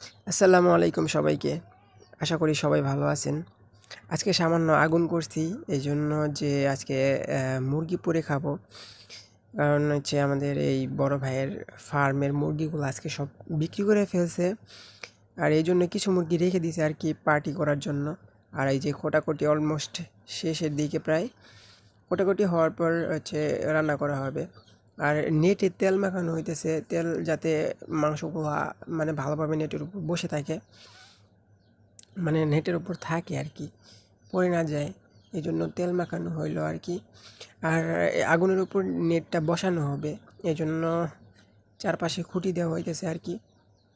আসসালামুআলাইকুম সবাইকে। আশা করি সবাই ভালো আছেন। আজকে সামান্য আগুন করছি এইজন্য যে আজকে মুরগি পুড়ে খাবো। কারণ হচ্ছে আমাদের এই বড় ভাইয়ের ফার্মের মুরগিগুলো আজকে সব বিক্রি করে ফেলছে। আর এইজন্য কিছু মুরগি রেখে দিয়েছে আর কি পার্টি করার জন্য। আর এই যে কোটাকুটি অলমোস্ট শেষের দিকে প্রায়। কোটাকুটি হওয়ার পর হচ্ছে রান্না করা হবে। আর নেটে তেল মাখানো হইতেছে, তেল যাতে মাংসগুলো মানে ভালোভাবে নেটের উপর বসে থাকে, মানে নেটের উপর থাকে আর কি, পড়ে না যায়। এই জন্য তেল মাখানো হইলো আর কি। আর আগুনের উপর নেটটা বসানো হবে, এই জন্য চারপাশে খুঁটি দেওয়া হইতেছে আর কি।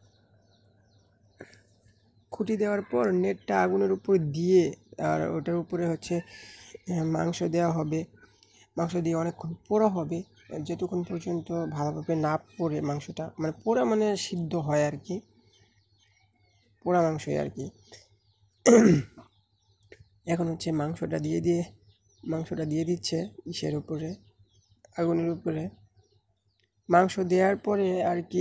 খুঁটি দেওয়ার পর নেটটা আগুনের উপর দিয়ে আর ওটার উপরে হচ্ছে মাংস দেওয়া হবে। মাংস দিয়ে অনেকক্ষণ পোড়া হবে, যতক্ষণ পর্যন্ত ভালোভাবে না পড়ে মাংসটা, মানে পোড়া মানে সিদ্ধ হয় আর কি, পোড়া মাংসই আর কি। এখন হচ্ছে মাংসটা দিয়ে দিচ্ছে ইসের উপরে, আগুনের উপরে। মাংস দেওয়ার পরে আর কি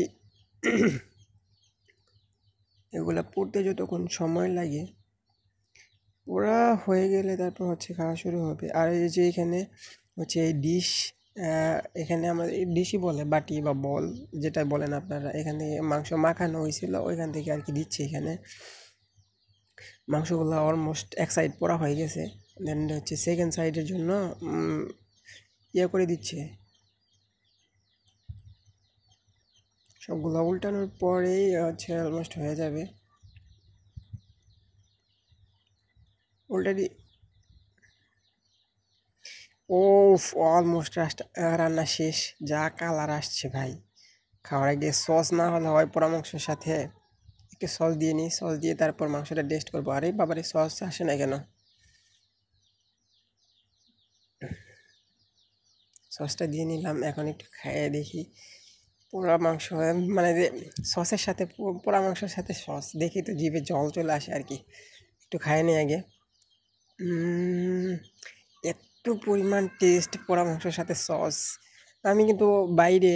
এগুলা পুড়তে যতক্ষণ সময় লাগে, ওরা হয়ে গেলে তারপর হচ্ছে খাওয়া শুরু হবে। আর এই যে এখানে হচ্ছে এই ডিশ, এখানে আমরা এই ডিশই বলে, বাটি বা বল যেটা বলেন আপনারা, এখান থেকে মাংস মাখানো হয়েছিল ওইখান থেকে আর কি দিচ্ছে। এখানে মাংসগুলো অলমোস্ট এক সাইড পোড়া হয়ে গেছে, দেন হচ্ছে সেকেন্ড সাইডের জন্য ইয়ে করে দিচ্ছে। সবগুলো উল্টানোর পরেই হচ্ছে অলমোস্ট হয়ে যাবে। অলরেডি ও অলমোস্ট রান্না শেষ। যা কালার আসছে ভাই, খাওয়ার আগে সস না হলে হয় পোড়া মাংসের সাথে একটু সস দিয়ে নিই, সস দিয়ে তারপর মাংসটা টেস্ট করবো। আরে বাবারে, সস আসে না কেন? সসটা দিয়ে নিলাম, এখন একটু খাইয়ে দেখি। পোড়া মাংস মানে সসের সাথে, পোড়া মাংসের সাথে সস দেখি তো জিভে জল চলে আসে আর কি। একটু খাইয়ে নিই আগে। একটু পরিমাণ টেস্ট পোড়া মাংসের সাথে সস। আমি কিন্তু বাইরে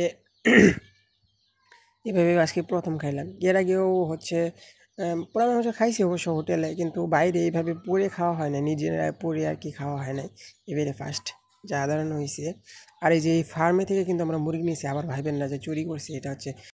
এভাবে আজকে প্রথম খাইলাম। এর আগেও হচ্ছে পোড়া মাংস খাইছি অবশ্য হোটেলে, কিন্তু বাইরে এইভাবে পুড়ে খাওয়া হয় না, নিজেরা পুড়ে আর কি খাওয়া হয় নাই। এবারে ফার্স্ট যা সাধারণ হয়েছে। আর এই যে এই ফার্মে থেকে কিন্তু আমরা মুরগি নিয়েছি, আবার ভাইবেন না যে চুরি করছি। এটা হচ্ছে